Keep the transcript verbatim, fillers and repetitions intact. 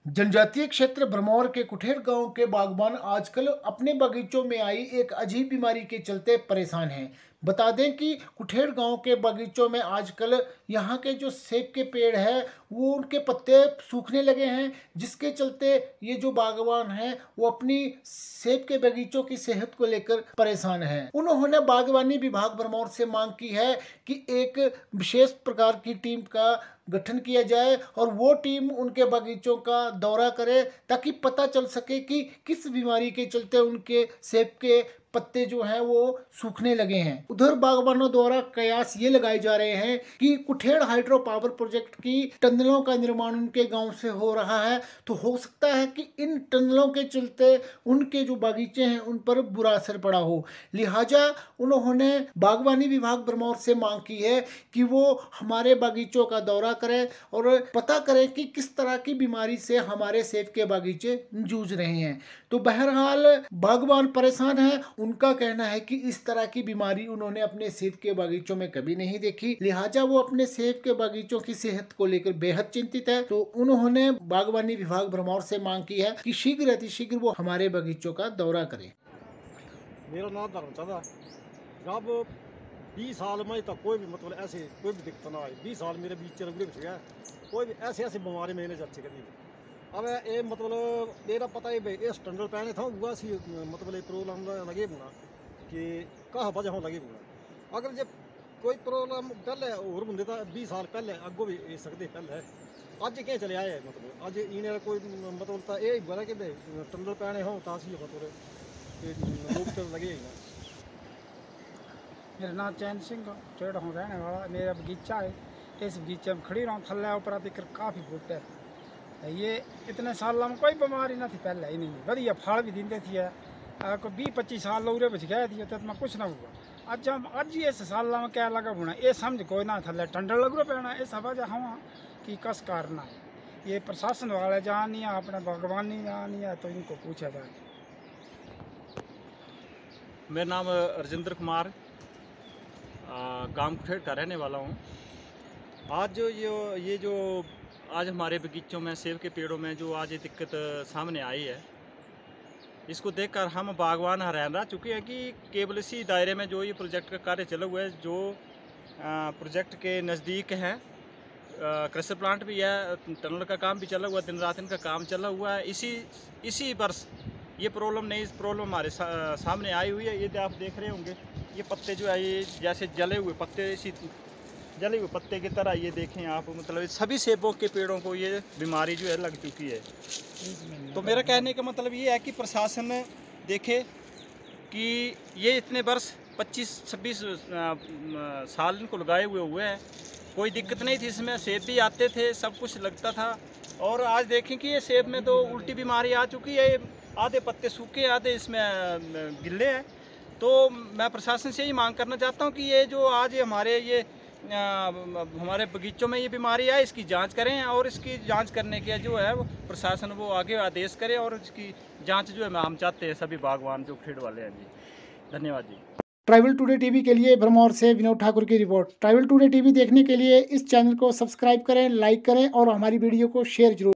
जनजातीय क्षेत्र भरमौर के कुठेड़ गांव के बागबान आजकल अपने बगीचों में आई एक अजीब बीमारी के चलते परेशान हैं। बता दें कि कुठेड़ गांव के बगीचों में आजकल यहाँ के जो सेब के पेड़ है वो उनके पत्ते सूखने लगे हैं, जिसके चलते ये जो बागबान हैं वो अपनी सेब के बगीचों की सेहत को लेकर परेशान हैं। उन्होंने बागवानी विभाग भरमौर से मांग की है कि एक विशेष प्रकार की टीम का गठन किया जाए और वो टीम उनके बगीचों का दौरा करे ताकि पता चल सके कि किस बीमारी के चलते उनके सेब के पत्ते जो हैं वो सूखने लगे हैं। उधर बागबानों द्वारा कयास ये लगाए जा रहे हैं कि कुठेड़ हाइड्रो पावर प्रोजेक्ट की टनलों का निर्माण उनके गांव से हो रहा है, तो हो सकता है कि इन टनलों के चलते उनके जो बागीचे हैं उन पर बुरा असर पड़ा हो। लिहाजा उन्होंने बागवानी विभाग भरमौर से मांग की है कि वो हमारे बागीचों का दौरा करें और पता करें कि किस तरह की बीमारी से हमारे सेब के बागीचे जूझ रहे हैं। तो बहरहाल बागबान परेशान है। उनका कहना है कि इस तरह की बीमारी उन्होंने अपने सेब के बागीचों में कभी नहीं देखी, लिहाजा वो अपने सेब के बागीचों की सेहत को लेकर बेहद चिंतित है। तो उन्होंने बागवानी विभाग भरमौर से मांग की है कि शीघ्र अतिशीघ्र वो हमारे बागीचों का दौरा करें। मेरा नाम धर्मचंद है। जब बीस साल में तक कोई भी मतलब ऐसे कोई भी दिक्कत ना आई, बीस साल मेरे बीच रगड़े बच गया, कोई भी ऐसे ऐसे बीमारी मैंने अच्छी करी। अब ये मतलब मेरा पता है भाई ये स्टैंडर्ड पहने था हुआ सी मतलब ये प्रॉब्लम लगे बुना कि कहाँ वजह लगे बुना। अगर जब कोई प्रॉब्लम पहले और बंदे था बीस साल पहले अगो भी ये सकते पहले अज क्या चले आए मतलब अज इन्हें कोई मतलब ये बोला कि स्टैंडर्ड पहने हो तासी मतलब लोग तो लगे ही ना। मेरा नाम चैन सिंह टेढ़ हूँ रहने वाला। मेरा बगीचा है, इस बगीचे में खड़ी रहूँ थल्ले ऊपर दिक्कत काफ़ी बूटे ये इतने साल में कोई बीमारी ना थी पहले ही नहीं बढ़िया फल भी देते थे। कोई बीस पच्चीस साल लोग बच गए थे तो इतना कुछ ना हुआ। अज हम अज ही इस साल में क्या लगा होना ये समझ कोई ना थल्ले टंडर लग रहा पैना इस वजह हाँ कि कस करना है। ये प्रशासन वाले जहाँ नहीं है अपने बागवानी जहाँ नहीं है तो इनको पूछा जाए। मेरा नाम राजेंद्र कुमार गांव कुठेड़ का रहने वाला हूँ। आज जो ये ये जो आज हमारे बगीचों में सेब के पेड़ों में जो आज ये दिक्कत सामने आई है, इसको देखकर हम बागवान हैरान रह चुके हैं कि केवल इसी दायरे में जो ये प्रोजेक्ट का कार्य चला हुआ है, जो प्रोजेक्ट के नज़दीक है कृषि प्लांट भी है, टनल का काम भी चला हुआ है, दिन रात इनका काम चला हुआ है। इसी इसी वर्ष ये प्रॉब्लम नहीं इस प्रॉब्लम हमारे सा, सामने आई हुई है। ये आप देख रहे होंगे ये पत्ते जो है ये जैसे जले हुए पत्ते, इसी जले हुए पत्ते की तरह ये देखें आप, मतलब सभी सेबों के पेड़ों को ये बीमारी जो है लग चुकी है। तो मेरा कहने का मतलब ये है कि प्रशासन देखे कि ये इतने वर्ष पच्चीस छब्बीस साल इनको लगाए हुए हुए हैं, कोई दिक्कत नहीं थी इसमें, सेब भी आते थे, सब कुछ लगता था। और आज देखें कि ये सेब में तो उल्टी बीमारी आ चुकी है, आधे पत्ते सूखे आधे इसमें गिल्ले हैं। तो मैं प्रशासन से यही मांग करना चाहता हूँ कि ये जो आज हमारे ये आ, हमारे बगीचों में ये बीमारी है इसकी जांच करें और इसकी जांच करने के जो है वो प्रशासन वो आगे आदेश करे और इसकी जांच जो है हम चाहते हैं सभी बागवान जो खेड़ वाले हैं जी। धन्यवाद जी। ट्राइबल टुडे टीवी के लिए भरमौर से विनोद ठाकुर की रिपोर्ट। ट्राइबल टुडे टीवी देखने के लिए इस चैनल को सब्सक्राइब करें, लाइक करें और हमारी वीडियो को शेयर जरूर